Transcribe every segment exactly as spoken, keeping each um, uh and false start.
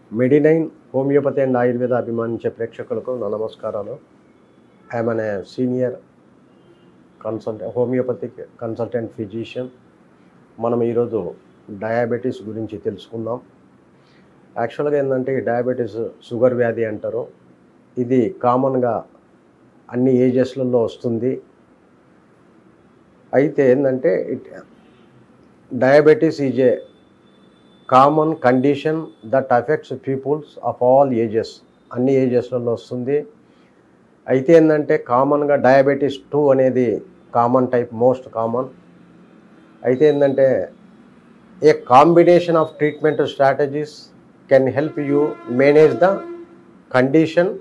Medinine homeopathy and Ayurveda అభిమానించే ప్రేక్షకులకు నా నమస్కారాలు. I am an senior consultant homeopathic consultant physician. మనం ఈరోజు డయాబెటీస్ గురించి తెలుసుకుందాం. యాక్చువల్గా ఏంటంటే ఈ డయాబెటీస్ షుగర్ వ్యాధి అంటారు. ఇది కామన్గా అన్ని ఏజెస్లలో వస్తుంది. అయితే ఏంటంటే it diabetes is a common condition that affects peoples of all ages. అన్ని ఏజెస్లలో వస్తుంది. అయితే ఏంటంటే కామన్గా డయాబెటీస్ టూ అనేది కామన్ టైప్, మోస్ట్ కామన్. అయితే ఏంటంటే a combination of treatment strategies can help you manage the condition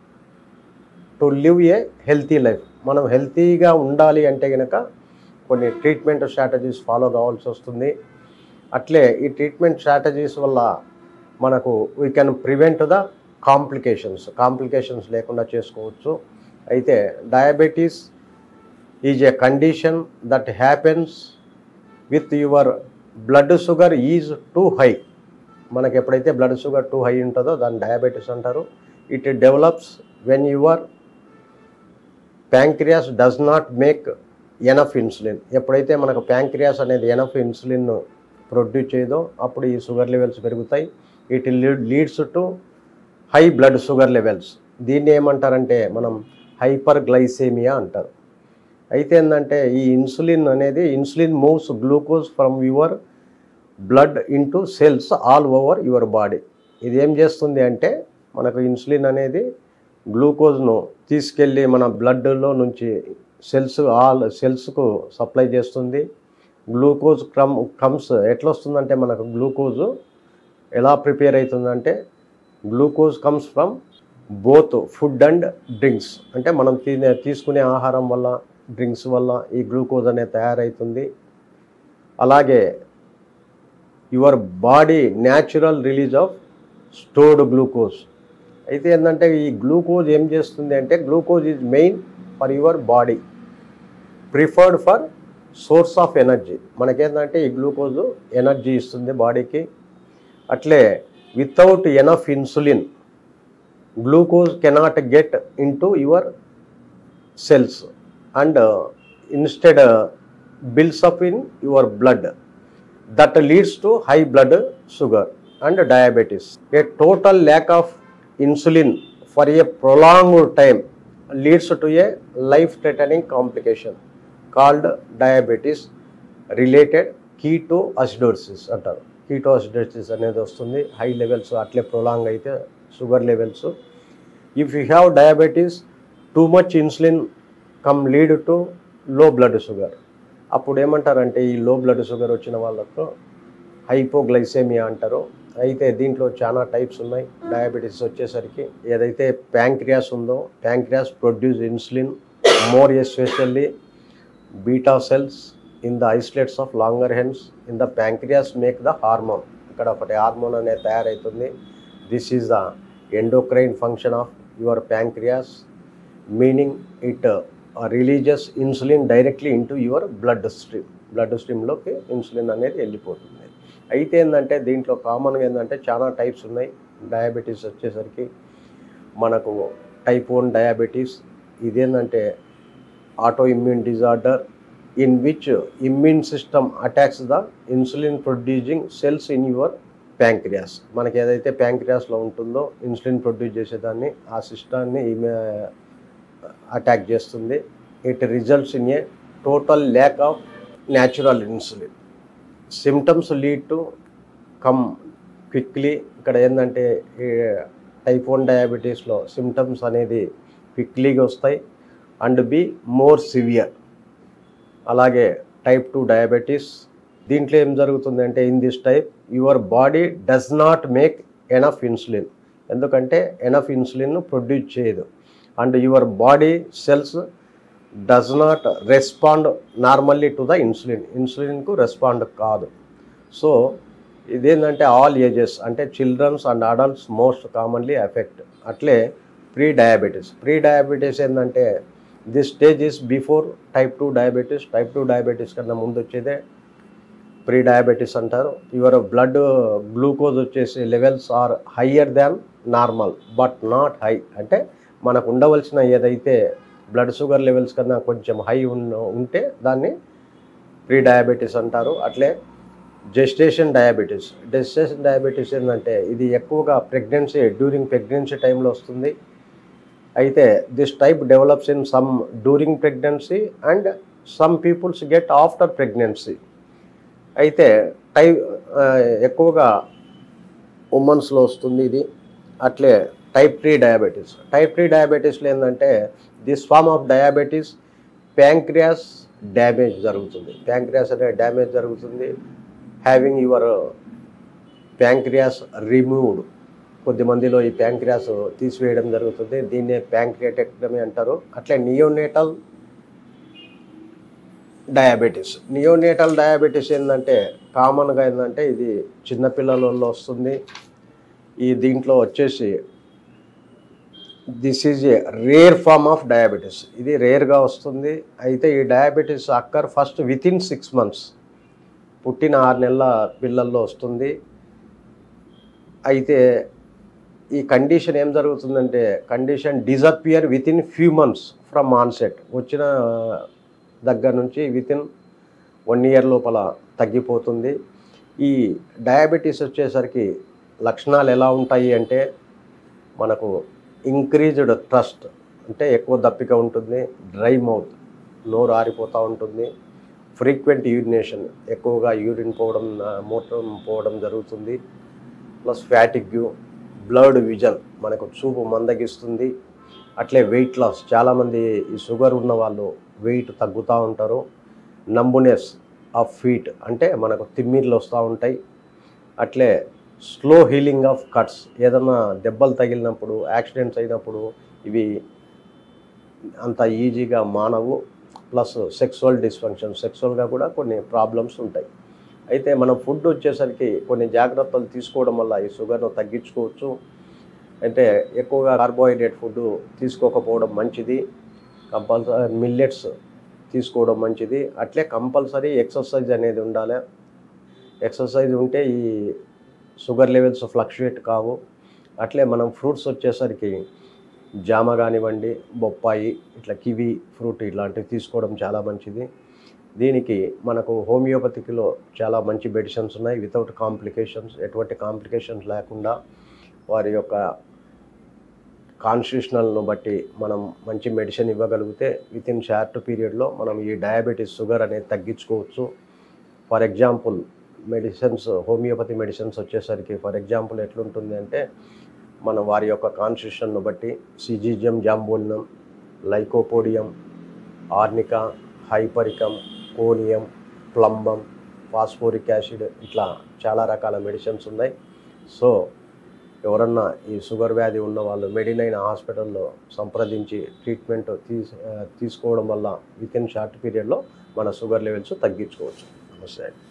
to live a healthy life. మనం హెల్తీగా ఉండాలి అంటే కనుక కొన్ని ట్రీట్మెంట్ స్ట్రాటజీస్ ఫాలో కావాల్సి వస్తుంది. అట్లే ఈ ట్రీట్మెంట్ స్ట్రాటజీస్ వల్ల మనకు we can prevent the complications complications లేకుండా చేసుకోవచ్చు. అయితే diabetes is a condition that happens with your blood sugar is too high. మనకి ఎప్పుడైతే బ్లడ్ షుగర్ టూ హై ఉంటుందో దాన్ని డయాబెటీస్ అంటారు. It develops when your pancreas does not make enough insulin. ఎప్పుడైతే మనకు ప్యాంక్రియాస్ అనేది ఎనఫ్ ఇన్సులిన్ ప్రొడ్యూస్ చేయదో అప్పుడు ఈ షుగర్ లెవెల్స్ పెరుగుతాయి. It leads to high blood sugar levels. దీన్ని ఏమంటారంటే మనం హైపర్ గ్లైసేమియా అంటారు. అయితే ఏంటంటే ఈ ఇన్సులిన్ అనేది insulin moves glucose from your blood into cells all over your body. ఇది ఏం చేస్తుంది అంటే మనకు ఇన్సులిన్ అనేది గ్లూకోజ్ను తీసుకెళ్ళి మన బ్లడ్లో నుంచి సెల్స్ ఆల్ సెల్స్కు సప్లై చేస్తుంది. గ్లూకోజ్ క్రమ్ కమ్స్ ఎట్లా వస్తుందంటే మనకు గ్లూకోజు ఎలా ప్రిపేర్ అవుతుందంటే glucose comes from both food and drinks. అంటే మనం తినే తీసుకునే ఆహారం వల్ల, డ్రింక్స్ వల్ల ఈ గ్లూకోజ్ అనేది తయారవుతుంది. అలాగే your body natural release of stored glucose. అయితే ఏంటంటే ఈ గ్లూకోజ్ ఏం చేస్తుంది అంటే glucose is main for your body, preferred for source of energy. మనకేంటంటే ఈ గ్లూకోజు ఎనర్జీ ఇస్తుంది బాడీకి. అట్లే without enough insulin glucose cannot get in to your cells and instead builds up in your blood. That leads to high blood sugar and diabetes. A total lack of insulin for a prolonged time leads to a life threatening complication called diabetes related ketoacidosis అంటారు. Ketoacidosis అనేది వస్తుంది. High levels అట్లే prolong అయితే sugar levels. If you have diabetes too much insulin can lead to low blood sugar. అప్పుడు ఏమంటారంటే ఈ లో blood sugar వచ్చిన వాళ్ళకు హైపోగ్లైసేమియా అంటారు. అయితే దీంట్లో చాలా టైప్స్ ఉన్నాయి. డయాబెటీస్ వచ్చేసరికి ఏదైతే ప్యాంక్రియాస్ ఉందో pancreas produce insulin more especially beta cells in the islets of Langerhans in the pancreas make the hormone. ఇక్కడ ఒకటి హార్మోన్ అనేది తయారవుతుంది. This is the endocrine function of your pancreas, meaning it releases insulin directly into your blood stream. Blood స్ట్రీమ్లోకి insulin అనేది వెళ్ళిపోతుంది. అయితే ఏంటంటే దీంట్లో కామన్గా ఏంటంటే చాలా టైప్స్ ఉన్నాయి. డయాబెటీస్ వచ్చేసరికి మనకు టైప్ వన్ డయాబెటీస్. ఇదేంటంటే autoimmune disorder in which immune system attacks the insulin producing cells in your pancreas. మనకి ఏదైతే ప్యాంక్రియాస్లో ఉంటుందో ఇన్సులిన్ ప్రొడ్యూస్ చేసేదాన్ని ఆ సిస్టాన్ని ఈమె అటాక్ చేస్తుంది. It results in a total lack of natural insulin. Symptoms lead to come quickly. ఇక్కడ ఏంటంటే ఈ టైప్ వన్ డయాబెటీస్లో సిమ్టమ్స్ అనేది క్విక్లీగా వస్తాయి అండ్ బి మోర్ సివియర్. అలాగే టైప్ టూ డయాబెటీస్ దీంట్లో ఏం జరుగుతుంది అంటే in this type your body does not make enough insulin. ఎందుకంటే ఎనఫ్ ఇన్సులిన్ ప్రొడ్యూస్ చేయదు and your body cells does not respond normally to the insulin. ఇన్సులిన్కు respond కాదు. So ఇదేంటంటే ఆల్ ఏజెస్ అంటే childrens and adults most commonly effect. అట్లే pre diabetes. Pre diabetes ఏంటంటే this stage is before type two diabetes. Type two diabetes కన్నా ముందు వచ్చేదే pre diabetes అంటారు. యువర్ బ్లడ్ గ్లూకోజ్ వచ్చేసి levels are higher than normal but not high, అంటే మనకు ఉండవలసిన ఏదైతే బ్లడ్ షుగర్ లెవెల్స్ కన్నా కొంచెం హై ఉన్న ఉంటే దాన్ని ప్రీ డయాబెటీస్ అంటారు. అట్లే జెస్టేషన్ డయాబెటీస్. జెస్టేషన్ డయాబెటీస్ ఏంటంటే ఇది ఎక్కువగా ప్రెగ్నెన్సీ డ్యూరింగ్ ప్రెగ్నెన్సీ టైంలో వస్తుంది. అయితే this type develops in some during pregnancy and some peoples get after pregnancy. అయితే టై ఎక్కువగా ఉమెన్స్లో వస్తుంది ఇది. అట్లే type three diabetes. Type three డయాబెటీస్లో ఏంటంటే this form of diabetes pancreas damage జరుగుతుంది. ప్యాంక్రియాస్ అనే డ్యామేజ్ జరుగుతుంది. Having your pancreas removed. కొద్దిమందిలో ఈ ప్యాంక్రియాస్ తీసివేయడం జరుగుతుంది. దీన్నే ప్యాంక్రియాటెక్టమీ అంటారు. అట్లే నియోనేటల్ డయాబెటీస్. నియోనేటల్ డయాబెటీస్ ఏంటంటే కామన్గా ఏంటంటే ఇది చిన్నపిల్లలలో వస్తుంది. ఈ దీంట్లో వచ్చేసి this is a rare form of diabetes. ఇది రేర్గా వస్తుంది. అయితే ఈ diabetes occur first within six months, పుట్టిన ఆరు నెలల పిల్లల్లో వస్తుంది. అయితే ఈ కండిషన్ ఏం జరుగుతుందంటే condition disappear within few months from onset. వచ్చిన దగ్గర నుంచి విత్ ఇన్ వన్ ఇయర్ లోపల తగ్గిపోతుంది. ఈ డయాబెటీస్ వచ్చేసరికి లక్షణాలు ఎలా ఉంటాయి అంటే మనకు ఇంక్రీజ్డ్ థ్రస్ట్, అంటే ఎక్కువ దప్పిక ఉంటుంది. డ్రై మౌత్, నోరు ఆరిపోతూ ఉంటుంది. ఫ్రీక్వెంట్ యూరినేషన్, ఎక్కువగా యూరిన్ పోవడం మూత్రం పోవడం జరుగుతుంది. ప్లస్ ఫ్యాటిగ్యూ, బ్లర్డ్ విజన్, మనకు చూపు మందగిస్తుంది. అట్లే వెయిట్ లాస్, చాలామంది ఈ షుగర్ ఉన్న వాళ్ళు వెయిట్ తగ్గుతూ ఉంటారు. నంబునెస్ ఆఫ్ ఫీట్, అంటే మనకు తిమ్మిర్లు వస్తూ ఉంటాయి. అట్లే స్లో హీలింగ్ ఆఫ్ కట్స్, ఏదన్నా దెబ్బలు తగిలినప్పుడు యాక్సిడెంట్స్ అయినప్పుడు ఇవి అంత ఈజీగా మానవు. ప్లస్ సెక్సువల్ డిస్ఫంక్షన్, సెక్సువల్గా కూడా కొన్ని ప్రాబ్లమ్స్ ఉంటాయి. అయితే మనం ఫుడ్ వచ్చేసరికి కొన్ని జాగ్రత్తలు తీసుకోవడం వల్ల ఈ షుగర్ను తగ్గించుకోవచ్చు. అంటే ఎక్కువగా కార్బోహైడ్రేట్ ఫుడ్ తీసుకోకపోవడం మంచిది. కంపల్సరీ మిల్లెట్స్ తీసుకోవడం మంచిది. అట్లే కంపల్సరీ ఎక్సర్సైజ్ అనేది ఉండాలి. ఎక్సర్సైజ్ ఉంటే ఈ షుగర్ లెవెల్స్ ఫ్లక్చుయేట్ కావు. అట్లే మనం ఫ్రూట్స్ వచ్చేసరికి జామ కానివ్వండి, బొప్పాయి, ఇట్లా కివి ఫ్రూట్ ఇలాంటివి తీసుకోవడం చాలా మంచిది. దీనికి మనకు హోమియోపతిలో చాలా మంచి మెడిసిన్స్ ఉన్నాయి. వితౌట్ కాంప్లికేషన్స్, ఎటువంటి కాంప్లికేషన్స్ లేకుండా వారి యొక్క కాన్స్టిట్యూషనల్ను బట్టి మనం మంచి మెడిసిన్ ఇవ్వగలిగితే విత్ ఇన్ షార్ట్ పీరియడ్లో మనం ఈ డయాబెటీస్ షుగర్ అనేది తగ్గించుకోవచ్చు. For example medicines, homeopathy medicines వచ్చేసరికి ఫర్ ఎగ్జాంపుల్ ఎట్లుంటుంది అంటే మన వారి యొక్క కాన్స్టిట్యూషన్ను బట్టి syzygium jambolanum, lycopodium, arnica, hypericum, conium, plumbum, phosphoric acid, ఇట్లా చాలా రకాల మెడిసిన్స్ ఉన్నాయి. సో ఎవరన్నా ఈ షుగర్ వ్యాధి ఉన్న వాళ్ళు మెడినైన్ హాస్పిటల్లో సంప్రదించి ట్రీట్మెంట్ తీసు తీసుకోవడం వల్ల విత్ ఇన్ షార్ట్ పీరియడ్లో మన షుగర్ లెవెల్స్ తగ్గించుకోవచ్చు. నమస్తే.